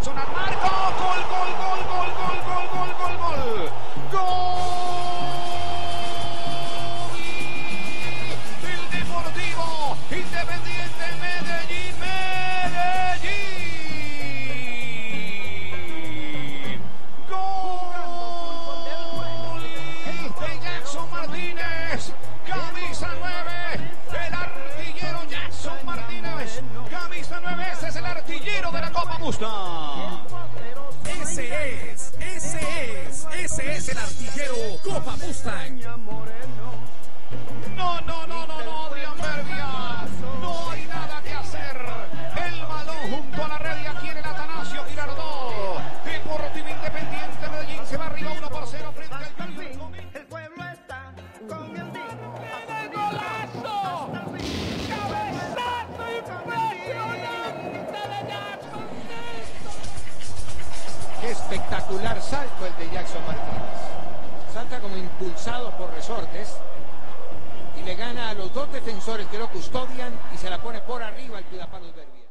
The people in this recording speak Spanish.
Jackson al marco, gol, gol, gol, gol, gol, gol, gol, gol, gol, gol. El Deportivo Independiente Medellín, Medellín. Gol de Jackson Martínez, camisa 9, el artillero Jackson Martínez, camisa 9, ese es el artillero de la Copa Mustang. Ese es el artillero Copa Mustang. No, Adrián Berbia, no hay nada que hacer. El balón junto a la red y aquí en el Atanasio Girardot. Deportivo Independiente Medellín se va arriba 1-0 frente al Junior. El pueblo está con el mismo. ¡El golazo! ¡Cabezazo impresionante de Jackson! Qué espectacular salto el de Jackson Martínez. Salta como impulsado por resortes y le gana a los dos defensores que lo custodian y se la pone por arriba al cuidapalos Berbia.